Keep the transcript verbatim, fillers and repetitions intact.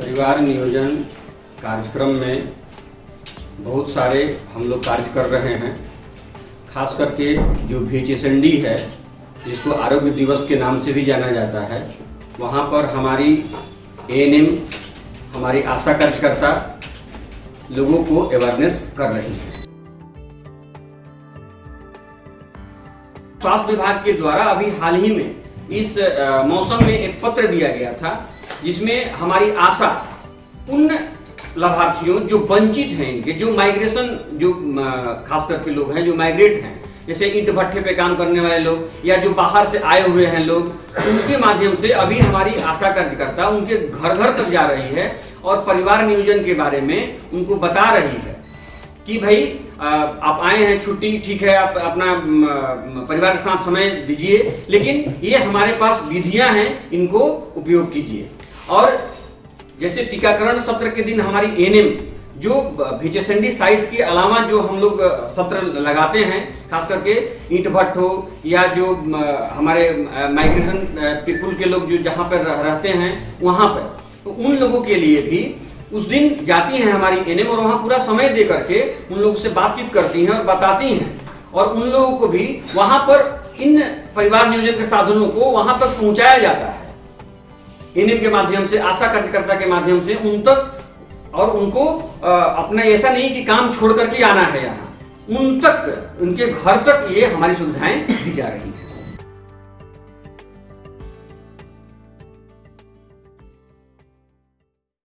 परिवार नियोजन कार्यक्रम में बहुत सारे हम लोग कार्य कर रहे हैं। खास करके जो भी एच एस एन डी है, जिसको आरोग्य दिवस के नाम से भी जाना जाता है, वहाँ पर हमारी ए एन एम, हमारी आशा कार्यकर्ता लोगों को अवेयरनेस कर रही है। स्वास्थ्य विभाग के द्वारा अभी हाल ही में इस मौसम में एक पत्र दिया गया था, जिसमें हमारी आशा उन लाभार्थियों जो वंचित हैं, इनके जो माइग्रेशन, जो खास करके लोग हैं जो माइग्रेट हैं, जैसे ईंट भट्ठे पे काम करने वाले लोग या जो बाहर से आए हुए हैं लोग, उनके माध्यम से अभी हमारी आशा कार्यकर्ता उनके घर घर तक जा रही है और परिवार नियोजन के बारे में उनको बता रही है कि भाई आप आए हैं छुट्टी, ठीक है, आप अपना परिवार के साथ समय दीजिए, लेकिन ये हमारे पास विधियां हैं, इनको उपयोग कीजिए। और जैसे टीकाकरण सत्र के दिन हमारी ए एन एम जो H S N D site के अलावा जो हम लोग सत्र लगाते हैं, खास करके ईंट भट्ट हो या जो हमारे माइग्रेशन पीपुल के लोग जो जहाँ पर रहते हैं वहाँ पर, तो उन लोगों के लिए भी उस दिन जाती हैं हमारी ए एन एम और वहाँ पूरा समय दे करके उन लोगों से बातचीत करती हैं और बताती हैं, और उन लोगों को भी वहाँ पर इन परिवार नियोजन के साधनों को वहाँ तक पहुँचाया जाता है ए एन एम के माध्यम से, आशा कार्यकर्ता के माध्यम से उन तक, और उनको अपना ऐसा नहीं कि काम छोड़ करके आना है यहाँ, उन तक, उनके घर तक ये हमारी सुविधाएं दी जा रही हैं।